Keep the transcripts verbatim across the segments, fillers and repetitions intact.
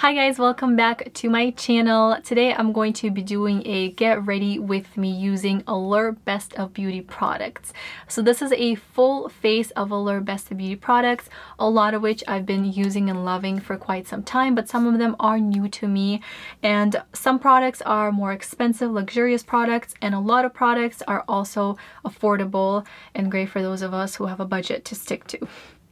Hi guys, welcome back to my channel. Today I'm going to be doing a get ready with me using Allure Best of Beauty products. So this is a full face of Allure Best of Beauty products, a lot of which I've been using and loving for quite some time, but some of them are new to me, and some products are more expensive, luxurious products, and a lot of products are also affordable and great for those of us who have a budget to stick to.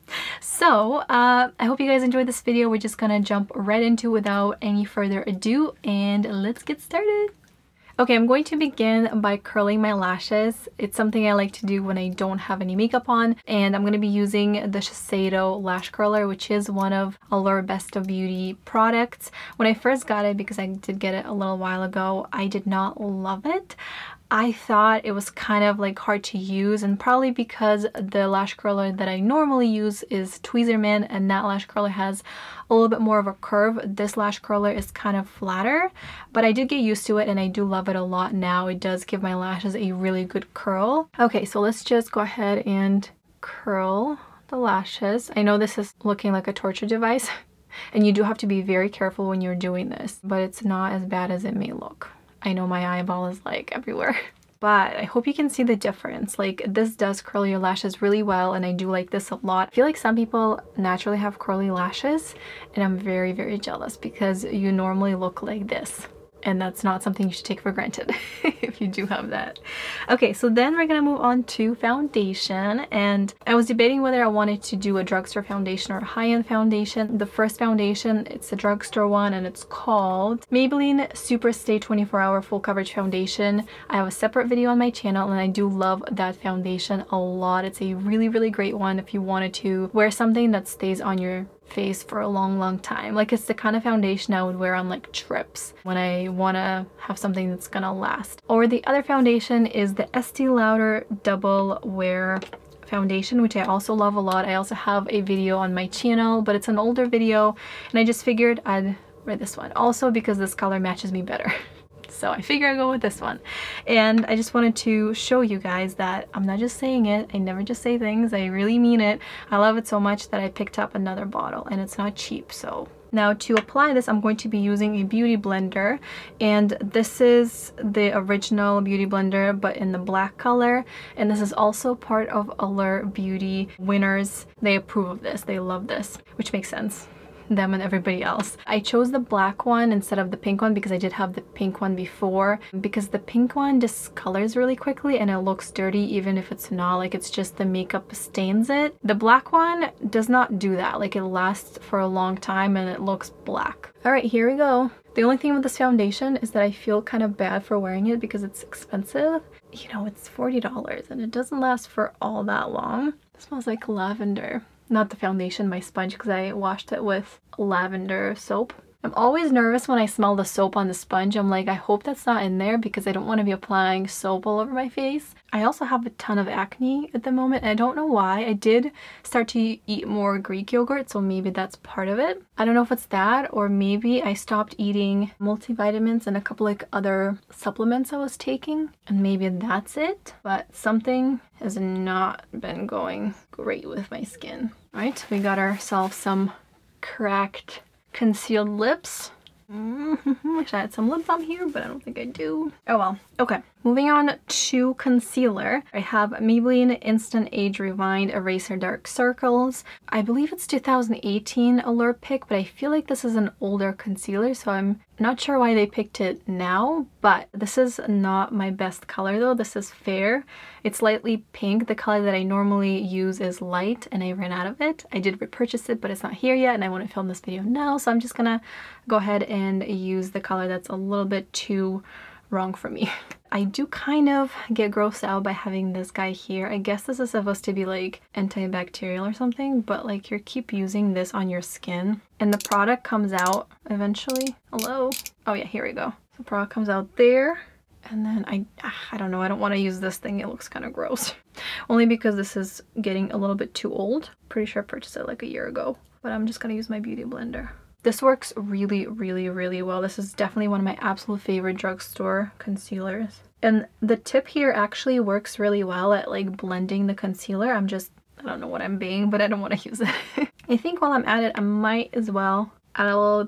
So uh, I hope you guys enjoyed this video. We're just gonna jump right into it without any further ado, and let's get started. Okay, I'm going to begin by curling my lashes. It's something I like to do when I don't have any makeup on, and I'm going to be using the Shiseido lash curler, which is one of Allure Best of Beauty products. When I first got it, because I did get it a little while ago, I did not love it. I thought it was kind of like hard to use, and probably because the lash curler that I normally use is Tweezerman, and that lash curler has a little bit more of a curve. This lash curler is kind of flatter, but I did get used to it and I do love it a lot now. It does give my lashes a really good curl. Okay, so let's just go ahead and curl the lashes. I know this is looking like a torture device and you do have to be very careful when you're doing this, but it's not as bad as it may look. I know my eyeball is like everywhere, but I hope you can see the difference. Like, this does curl your lashes really well, and I do like this a lot. I feel like some people naturally have curly lashes, and I'm very, very jealous because you normally look like this. And that's not something you should take for granted if you do have that. Okay, so then we're gonna move on to foundation. And I was debating whether I wanted to do a drugstore foundation or a high-end foundation. The first foundation, it's a drugstore one, and it's called Maybelline Super Stay twenty-four hour Full Coverage Foundation. I have a separate video on my channel, and I do love that foundation a lot. It's a really, really great one if you wanted to wear something that stays on your face for a long long time. Like, it's the kind of foundation I would wear on like trips when I want to have something that's gonna last. Or the other foundation is the Estee Lauder Double Wear foundation, which I also love a lot. I also have a video on my channel, but it's an older video, and I just figured I'd wear this one also because this color matches me better. So I figure I'll go with this one. And I just wanted to show you guys that I'm not just saying it. I never just say things. I really mean it. I love it so much that I picked up another bottle, and it's not cheap. So now to apply this, I'm going to be using a beauty blender, and this is the original beauty blender but in the black color, and this is also part of Allure Beauty winners. They approve of this. They love this, which makes sense. Them and everybody else. I chose the black one instead of the pink one because I did have the pink one before, because the pink one discolors really quickly and it looks dirty even if it's not. Like, it's just the makeup stains it. The black one does not do that. Like, it lasts for a long time and it looks black. All right, here we go. The only thing with this foundation is that I feel kind of bad for wearing it because it's expensive. You know, it's forty dollars and it doesn't last for all that long. It smells like lavender. Not the foundation, my sponge, because I washed it with lavender soap. I'm always nervous when I smell the soap on the sponge. I'm like, I hope that's not in there because I don't want to be applying soap all over my face. I also have a ton of acne at the moment, and I don't know why. I did start to eat more Greek yogurt, so maybe that's part of it. I don't know if it's that, or maybe I stopped eating multivitamins and a couple like other supplements I was taking, and maybe that's it. But something has not been going great with my skin. All right, we got ourselves some cracked concealed lips. Mm-hmm. Wish I had some lip balm here, but I don't think I do. Oh well. Okay, moving on to concealer. I have Maybelline Instant Age Rewind Eraser Dark Circles. I believe it's two thousand eighteen Allure pick, but I feel like this is an older concealer, so I'm not sure why they picked it now, but this is not my best color though. This is fair. It's slightly pink. The color that I normally use is light, and I ran out of it. I did repurchase it, but it's not here yet, and I want to film this video now, so I'm just gonna go ahead and use the color that's a little bit too wrong for me. I do kind of get grossed out by having this guy here. I guess this is supposed to be like antibacterial or something, but like, you keep using this on your skin and the product comes out eventually. Hello? Oh yeah, here we go. The product comes out there, and then I, I don't know, I don't want to use this thing. It looks kind of gross. Only because this is getting a little bit too old. Pretty sure I purchased it like a year ago, but I'm just gonna use my beauty blender. This works really, really, really well. This is definitely one of my absolute favorite drugstore concealers. And the tip here actually works really well at like blending the concealer. I'm just, I don't know what I'm being, but I don't want to use it. I think while I'm at it, I might as well add a little bit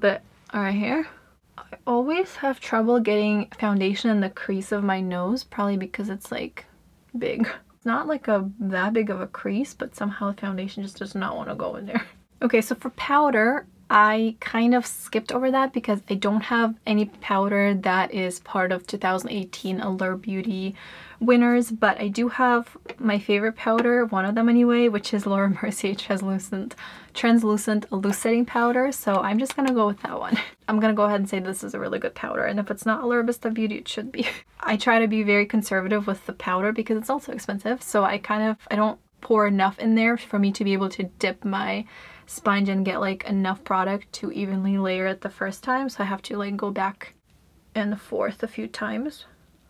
Alright, here. I always have trouble getting foundation in the crease of my nose, probably because it's like big. It's not like a that big of a crease, but somehow the foundation just does not want to go in there. Okay, so for powder, I kind of skipped over that because I don't have any powder that is part of two thousand eighteen Allure Beauty winners, but I do have my favorite powder, one of them anyway, which is Laura Mercier Translucent Translucent Elucidating Powder, so I'm just gonna go with that one. I'm gonna go ahead and say this is a really good powder, and if it's not Allure Vista Beauty, it should be. I try to be very conservative with the powder because it's also expensive, so I kind of, I don't pour enough in there for me to be able to dip my sponge and get like enough product to evenly layer it the first time, so I have to like go back and forth a few times.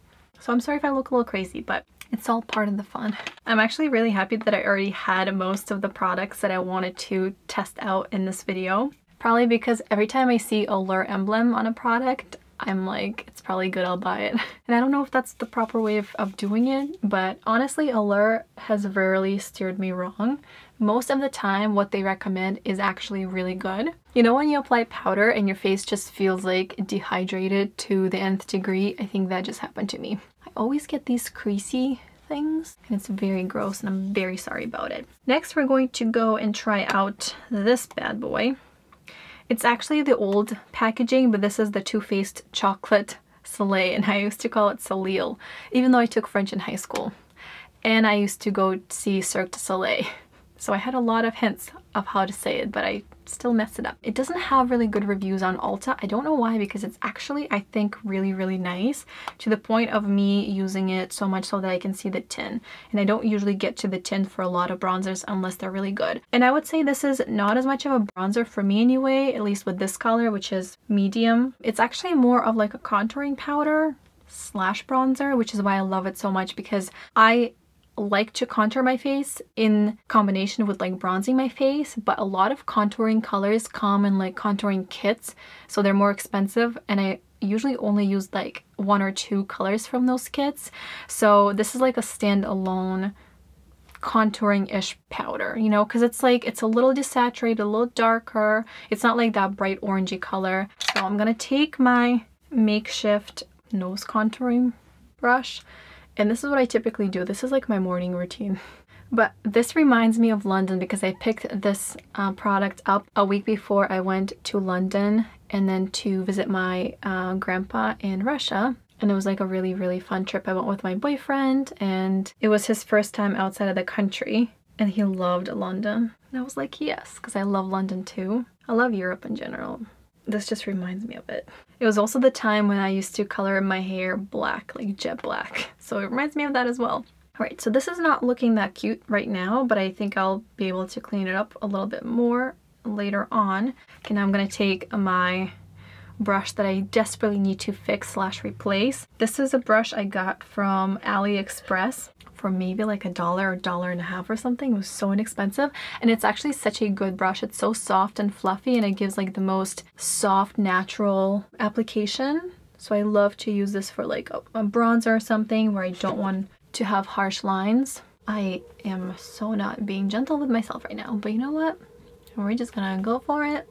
So I'm sorry if I look a little crazy, but it's all part of the fun. I'm actually really happy that I already had most of the products that I wanted to test out in this video. Probably because every time I see Allure emblem on a product, I'm like, it's probably good, I'll buy it. And I don't know if that's the proper way of, of doing it, but honestly, Allure has rarely steered me wrong. Most of the time, what they recommend is actually really good. You know when you apply powder and your face just feels like dehydrated to the nth degree? I think that just happened to me. I always get these creasy things and it's very gross and I'm very sorry about it. Next, we're going to go and try out this bad boy. It's actually the old packaging, but this is the Too Faced Chocolate Soleil, and I used to call it Soleil, even though I took French in high school. And I used to go see Cirque du Soleil. So I had a lot of hints of how to say it, but I still messed it up. It doesn't have really good reviews on Ulta. I don't know why, because it's actually, I think, really, really nice, to the point of me using it so much so that I can see the tin. And I don't usually get to the tin for a lot of bronzers unless they're really good. And I would say this is not as much of a bronzer for me anyway, at least with this color, which is medium. It's actually more of like a contouring powder slash bronzer, which is why I love it so much, because I like to contour my face in combination with like bronzing my face, but a lot of contouring colors come in like contouring kits, so they're more expensive, and I usually only use like one or two colors from those kits. So this is like a standalone contouring-ish powder, you know, because it's like, it's a little desaturated, a little darker. It's not like that bright orangey color. So I'm gonna take my makeshift nose contouring brush, and this is what I typically do. This is like my morning routine. But this reminds me of London because I picked this uh, product up a week before I went to London and then to visit my uh, grandpa in Russia. And it was like a really, really fun trip. I went with my boyfriend and it was his first time outside of the country and he loved London. And I was like, yes, because I love London too. I love Europe in general. This just reminds me of it. It was also the time when I used to color my hair black, like jet black. So it reminds me of that as well. Alright, so this is not looking that cute right now, but I think I'll be able to clean it up a little bit more later on. Okay, now I'm going to take my brush that I desperately need to fix slash replace. This is a brush I got from AliExpress for maybe like a dollar or dollar and a half or something. It was so inexpensive, and it's actually such a good brush. It's so soft and fluffy, and it gives like the most soft natural application. So I love to use this for like a, a bronzer or something where I don't want to have harsh lines. I am so not being gentle with myself right now, but you know what? We're just gonna go for it.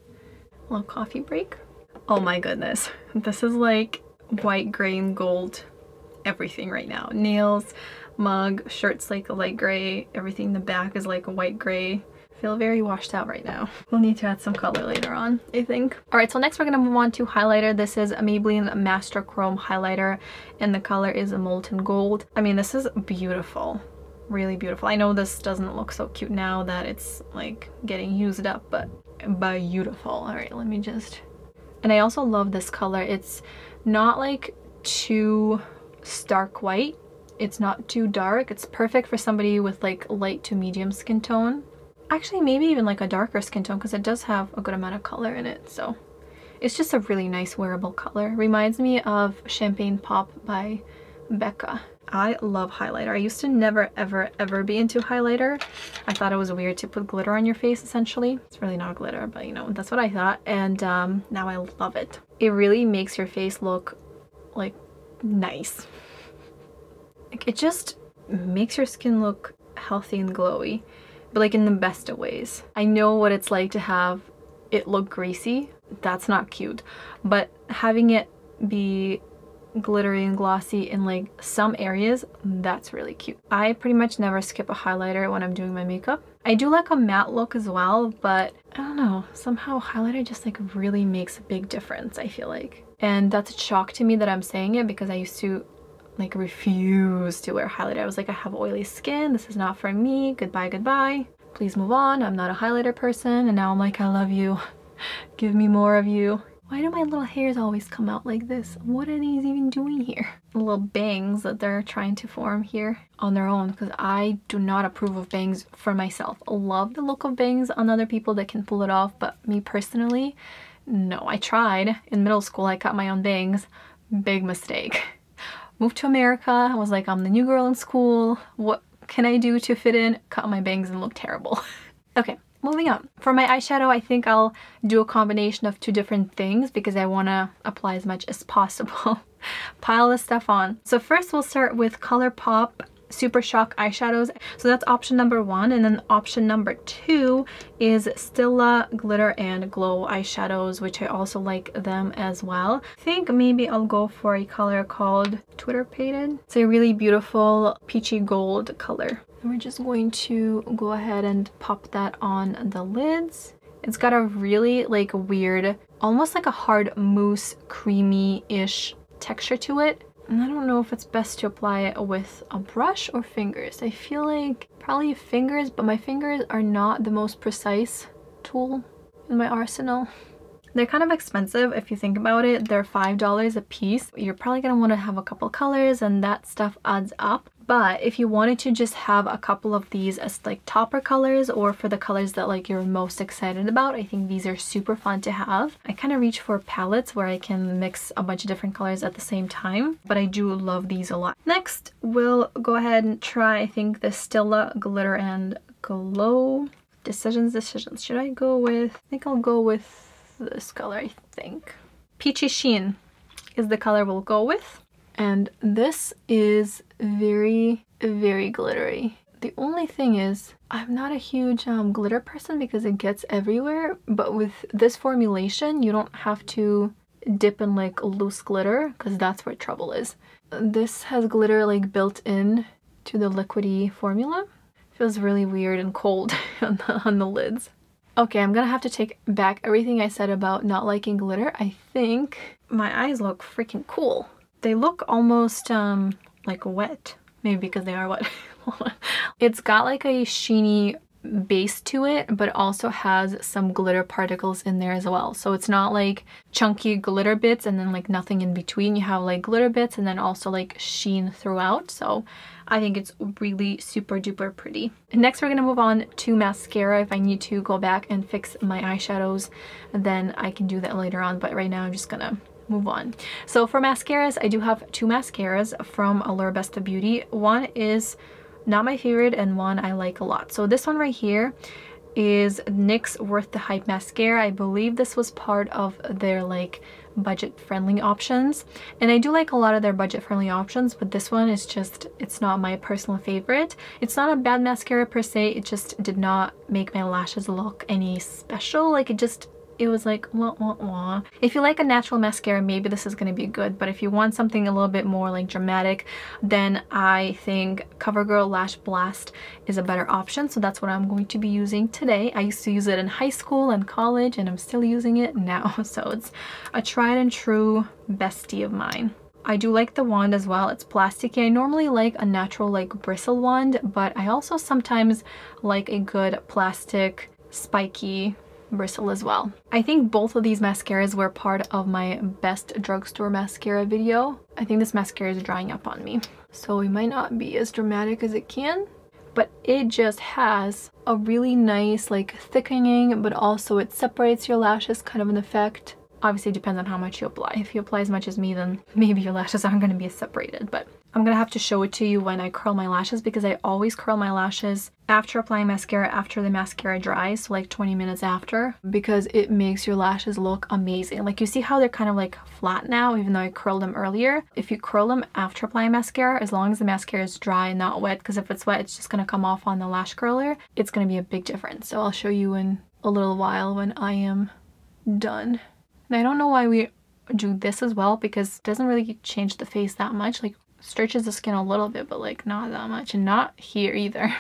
A little coffee break. Oh my goodness, this is like white, gray, and gold everything right now. Nails, mug, shirt's like a light gray, everything in the back is like a white gray. I feel very washed out right now. We'll need to add some color later on, I think. Alright, so next we're gonna move on to highlighter. This is a Maybelline Master Chrome highlighter and the color is a molten gold. I mean, this is beautiful. Really beautiful. I know this doesn't look so cute now that it's like getting used up, but beautiful. Alright, let me just... And I also love this color. It's not like too stark white. It's not too dark. It's perfect for somebody with like light to medium skin tone. Actually, maybe even like a darker skin tone because it does have a good amount of color in it. So it's just a really nice wearable color. Reminds me of Champagne Pop by Becca. I love highlighter. I used to never ever ever be into highlighter. I thought it was weird to put glitter on your face essentially. It's really not glitter, but you know, that's what I thought. And um, now I love it. It really makes your face look like nice. Like, it just makes your skin look healthy and glowy, but like in the best of ways. I know what it's like to have it look greasy, that's not cute. But having it be glittery and glossy in like some areas, that's really cute. I pretty much never skip a highlighter when I'm doing my makeup. I do like a matte look as well, but I don't know, somehow highlighter just like really makes a big difference, I feel like. And that's a shock to me that I'm saying it, because I used to like refuse to wear highlighter. I was like, I have oily skin, this is not for me, goodbye, goodbye. Please move on, I'm not a highlighter person. And now I'm like, I love you, give me more of you. Why do my little hairs always come out like this? What are these even doing here? Little bangs that they're trying to form here on their own, because I do not approve of bangs for myself. I love the look of bangs on other people that can pull it off, but me personally, no. I tried. In middle school, I cut my own bangs. Big mistake. Moved to America, I was like, I'm the new girl in school. What can I do to fit in? Cut my bangs and look terrible. Okay. Moving on. For my eyeshadow, I think I'll do a combination of two different things because I want to apply as much as possible. Pile this stuff on. So first we'll start with ColourPop Super Shock eyeshadows. So that's option number one. And then option number two is Stila Glitter and Glow eyeshadows, which I also like them as well. I think maybe I'll go for a color called Twitter Pated. It's a really beautiful peachy gold color. And we're just going to go ahead and pop that on the lids. It's got a really like weird, almost like a hard mousse, creamy-ish texture to it. And I don't know if it's best to apply it with a brush or fingers. I feel like probably fingers, but my fingers are not the most precise tool in my arsenal. They're kind of expensive if you think about it. They're five dollars a piece. You're probably going to want to have a couple colors and that stuff adds up. But if you wanted to just have a couple of these as like topper colors, or for the colors that like you're most excited about, I think these are super fun to have. I kind of reach for palettes where I can mix a bunch of different colors at the same time, but I do love these a lot. Next, we'll go ahead and try, I think, the Stila Glitter and Glow. Decisions, decisions. Should I go with, I think I'll go with this color, I think. Peachy Sheen is the color we'll go with. And this is very, very glittery. The only thing is, I'm not a huge um, glitter person because it gets everywhere, but with this formulation, you don't have to dip in like loose glitter because that's where trouble is. This has glitter like built in to the liquidy formula. Feels really weird and cold on the, on the lids. Okay, I'm gonna have to take back everything I said about not liking glitter. I think my eyes look freaking cool. They look almost um, like wet, maybe because they are wet. It's got like a sheeny base to it, but also has some glitter particles in there as well. So it's not like chunky glitter bits and then like nothing in between. You have like glitter bits and then also like sheen throughout. So I think it's really super duper pretty. Next, we're gonna move on to mascara. If I need to go back and fix my eyeshadows, then I can do that later on. But right now I'm just gonna move on. So for mascaras, I do have two mascaras from Allure Besta Beauty. One is not my favorite and one I like a lot. So this one right here is N Y X Worth the Hype mascara. I believe this was part of their like budget friendly options, and I do like a lot of their budget friendly options, but this one is just, it's not my personal favorite. It's not a bad mascara per se, it just did not make my lashes look any special. Like it just, it was like wah wah wah. If you like a natural mascara, maybe this is going to be good, but if you want something a little bit more like dramatic, then I think CoverGirl Lash Blast is a better option. So that's what I'm going to be using today. I used to use it in high school and college, and I'm still using it now. So it's a tried and true bestie of mine. I do like the wand as well. It's plasticky. I normally like a natural like bristle wand, but I also sometimes like a good plastic spiky bristle as well. I think both of these mascaras were part of my best drugstore mascara video. I think this mascara is drying up on me, so it might not be as dramatic as it can, but it just has a really nice like thickening, but also it separates your lashes kind of an effect. Obviously it depends on how much you apply. If you apply as much as me, then maybe your lashes aren't going to be as separated, but I'm gonna have to show it to you when I curl my lashes, because I always curl my lashes after applying mascara, after the mascara dries, so like twenty minutes after, because it makes your lashes look amazing. Like you see how they're kind of like flat now, even though I curled them earlier. If you curl them after applying mascara, as long as the mascara is dry and not wet, because if it's wet, it's just gonna come off on the lash curler, it's gonna be a big difference. So I'll show you in a little while when I am done. And I don't know why we do this as well, because it doesn't really change the face that much. Like, stretches the skin a little bit, but like not that much, and not here either.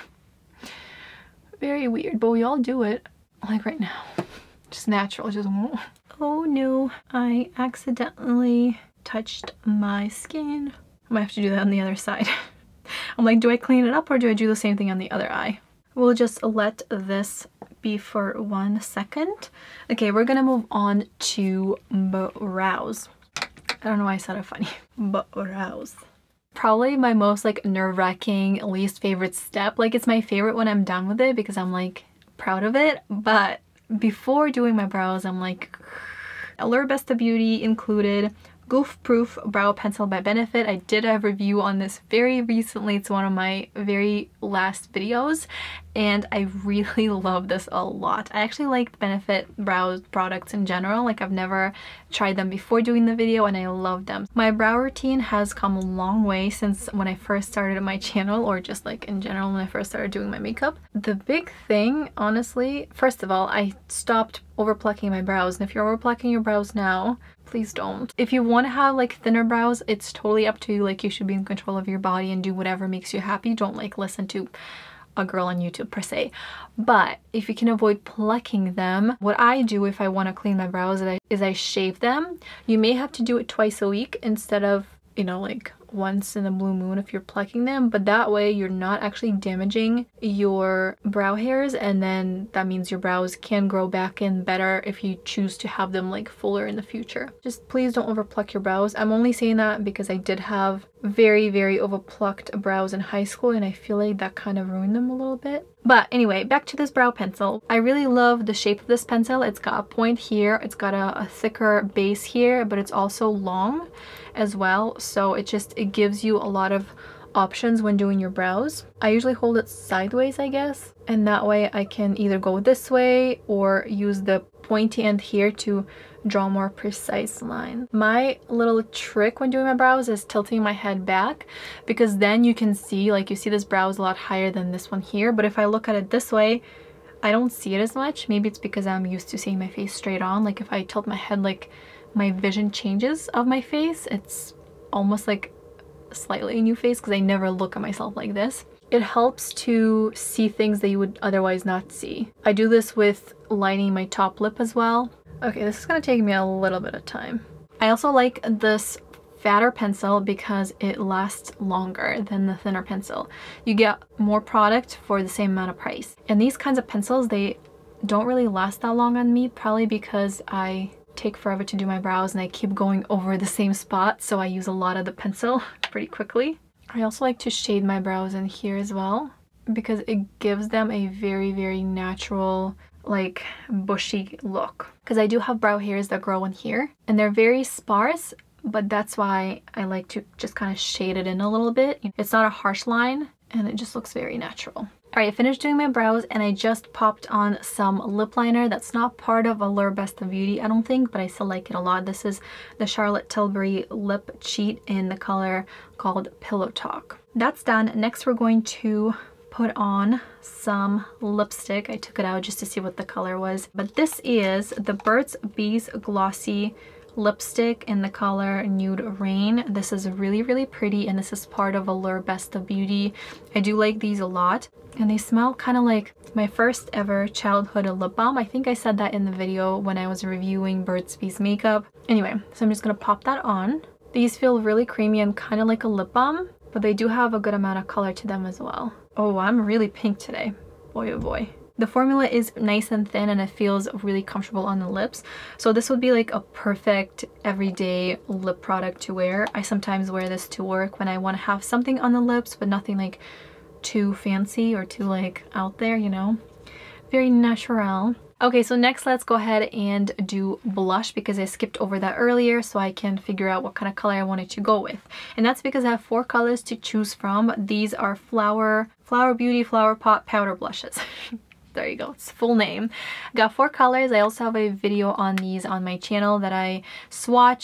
Very weird, but we all do it like right now. Just natural, just won't. Oh no, I accidentally touched my skin. I might have to do that on the other side. I'm like, do I clean it up or do I do the same thing on the other eye? We'll just let this be for one second. Okay, we're gonna move on to brows. I don't know why I said it funny. Brows. Probably my most like nerve-wracking, least favorite step. Like, it's my favorite when I'm done with it because I'm like proud of it. But before doing my brows, I'm like, Allure Besta Beauty included Goof Proof Brow Pencil by Benefit. I did a review on this very recently. It's one of my very last videos, and I really love this a lot. I actually like Benefit brow products in general. Like, I've never tried them before doing the video, and I love them. My brow routine has come a long way since when I first started my channel, or just like in general when I first started doing my makeup. The big thing, honestly, first of all, I stopped over plucking my brows, and if you're over plucking your brows now, please don't. If you want to have like thinner brows, it's totally up to you. Like, you should be in control of your body and do whatever makes you happy. Don't like listen to a girl on YouTube per se. But if you can avoid plucking them, what I do if I want to clean my brows is I, is I shave them. You may have to do it twice a week instead of, you know, like once in a blue moon if you're plucking them, but that way you're not actually damaging your brow hairs, and then that means your brows can grow back in better if you choose to have them like fuller in the future. Just please don't over pluck your brows. I'm only saying that because I did have very very over plucked brows in high school, and I feel like that kind of ruined them a little bit. But anyway, back to this brow pencil. I really love the shape of this pencil. It's got a point here, it's got a, a thicker base here, but it's also long as well, so it just it gives you a lot of options when doing your brows. I usually hold it sideways, I guess, and that way I can either go this way or use the pointy end here to draw more precise line. My little trick when doing my brows is tilting my head back, because then you can see, like, you see this brow is a lot higher than this one here, but if I look at it this way, I don't see it as much. Maybe it's because I'm used to seeing my face straight on. Like, if I tilt my head, like, my vision changes of my face. It's almost like slightly a new face because I never look at myself like this. It helps to see things that you would otherwise not see. I do this with lining my top lip as well. Okay, this is gonna take me a little bit of time. I also like this fatter pencil because it lasts longer than the thinner pencil. You get more product for the same amount of price. And these kinds of pencils, they don't really last that long on me, probably because I take forever to do my brows and I keep going over the same spot, so I use a lot of the pencil pretty quickly. I also like to shade my brows in here as well because it gives them a very very natural, like, bushy look. Because I do have brow hairs that grow in here and they're very sparse, but that's why I like to just kind of shade it in a little bit. It's not a harsh line and it just looks very natural. Alright, I finished doing my brows and I just popped on some lip liner. That's not part of Allure Besta Beauty, I don't think, but I still like it a lot. This is the Charlotte Tilbury Lip Cheat in the color called Pillow Talk. That's done. Next we're going to put on some lipstick. I took it out just to see what the color was, but this is the Burt's Bees Glossy lipstick in the color Nude Rain. This is really really pretty, and this is part of Allure Besta Beauty. I do like these a lot, and they smell kind of like my first ever childhood lip balm. I think I said that in the video when I was reviewing Burt's Bees makeup. Anyway, so I'm just gonna pop that on. These feel really creamy and kind of like a lip balm, but they do have a good amount of color to them as well. Oh, I'm really pink today. Boy oh boy. The formula is nice and thin and it feels really comfortable on the lips. So this would be like a perfect everyday lip product to wear. I sometimes wear this to work when I want to have something on the lips, but nothing like too fancy or too like out there, you know? Very natural. Okay, so next let's go ahead and do blush because I skipped over that earlier so I can figure out what kind of color I wanted to go with. And that's because I have four colors to choose from. These are Flower, Flower Beauty Flower Pot Powder Blushes. There you go, it's full name. Got four colors. I also have a video on these on my channel that I swatch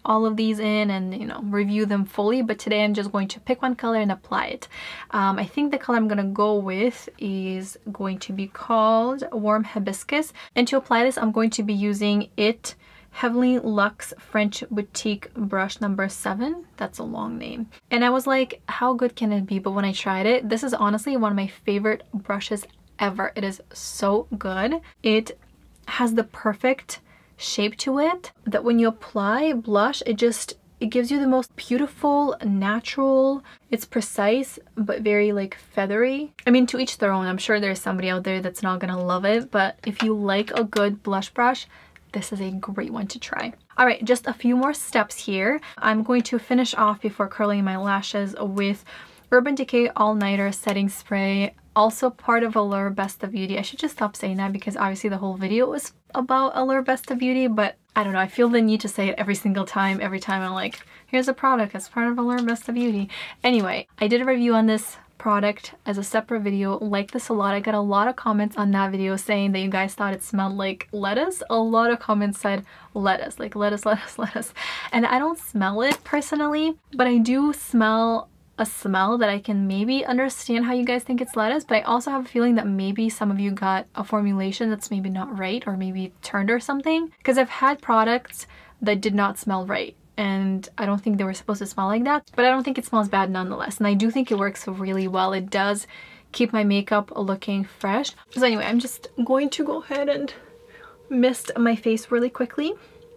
all of these in and, you know, review them fully, but today I'm just going to pick one color and apply it. Um, I think the color I'm gonna go with is going to be called Warm Hibiscus, and to apply this I'm going to be using it Heavenly Luxe French Boutique brush number seven. That's a long name. And I was like, how good can it be? But when I tried it, this is honestly one of my favorite brushes ever. It is so good. It has the perfect shape to it that when you apply blush, it just, it gives you the most beautiful, natural, it's precise, but very like feathery. I mean, to each their own. I'm sure there's somebody out there that's not gonna love it, but if you like a good blush brush, this is a great one to try. All right, just a few more steps here. I'm going to finish off before curling my lashes with Urban Decay All Nighter Setting Spray, also part of Allure Best of Beauty. I should just stop saying that because obviously the whole video was about Allure Best of Beauty, but I don't know, I feel the need to say it every single time. Every time I'm like, here's a product that's part of Allure Best of Beauty. Anyway, I did a review on this product as a separate video. Like this a lot. I got a lot of comments on that video saying that you guys thought it smelled like lettuce. A lot of comments said lettuce, like lettuce, lettuce, lettuce. And I don't smell it personally, but I do smell a smell that I can maybe understand how you guys think it's lettuce, but I also have a feeling that maybe some of you got a formulation that's maybe not right or maybe turned or something, because I've had products that did not smell right. And I don't think they were supposed to smell like that, but I don't think it smells bad nonetheless. And I do think it works really well. It does keep my makeup looking fresh. So anyway, I'm just going to go ahead and mist my face really quickly.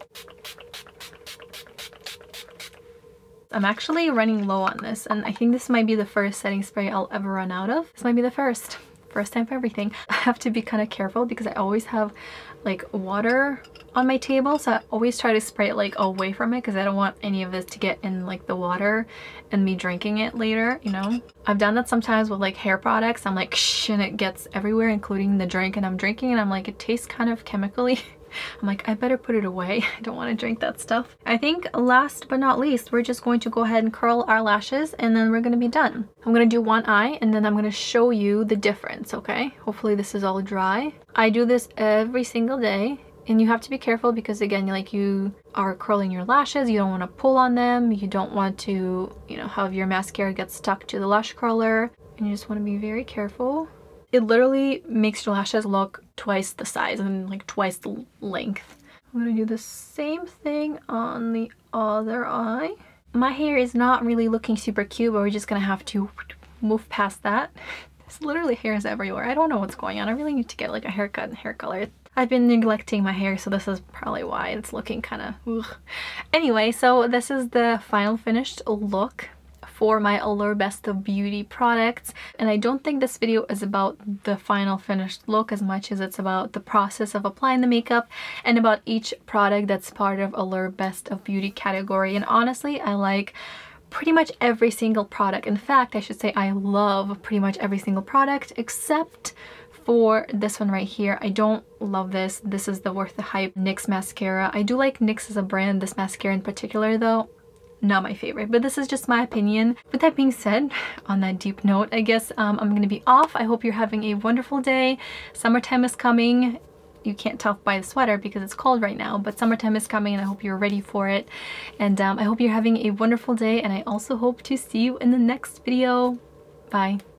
I'm actually running low on this, and I think this might be the first setting spray I'll ever run out of. This might be the first. First time for everything. I have to be kind of careful because I always have like water on my table, so I always try to spray it like away from it because I don't want any of this to get in like the water and me drinking it later, you know. I've done that sometimes with like hair products. I'm like shh, and it gets everywhere, including the drink, and I'm drinking and I'm like, it tastes kind of chemically. I'm like, I better put it away. I don't want to drink that stuff. I think last but not least, we're just going to go ahead and curl our lashes and then we're going to be done. I'm going to do one eye and then I'm going to show you the difference, okay? Hopefully this is all dry. I do this every single day, and you have to be careful because again, like you are curling your lashes, you don't want to pull on them, you don't want to, you know, have your mascara get stuck to the lash curler, and you just want to be very careful. It literally makes your lashes look twice the size and like twice the length. I'm gonna do the same thing on the other eye. My hair is not really looking super cute, but we're just gonna have to move past that. There's literally hairs everywhere. I don't know what's going on. I really need to get like a haircut and hair color. I've been neglecting my hair, so this is probably why it's looking kind of ugh. Anyway, so this is the final finished look for my Allure Best of Beauty products, and I don't think this video is about the final finished look as much as it's about the process of applying the makeup and about each product that's part of Allure Best of Beauty category. And honestly, I like pretty much every single product. In fact, I should say I love pretty much every single product except for this one right here. I don't love this. This is the Worth the Hype N Y X mascara. I do like N Y X as a brand. This mascara in particular though, not my favorite, but this is just my opinion. With that being said, on that deep note, I guess um, I'm gonna be off. I hope you're having a wonderful day. Summertime is coming. You can't tell by the sweater because it's cold right now, but summertime is coming and I hope you're ready for it. And um, I hope you're having a wonderful day, and I also hope to see you in the next video. Bye.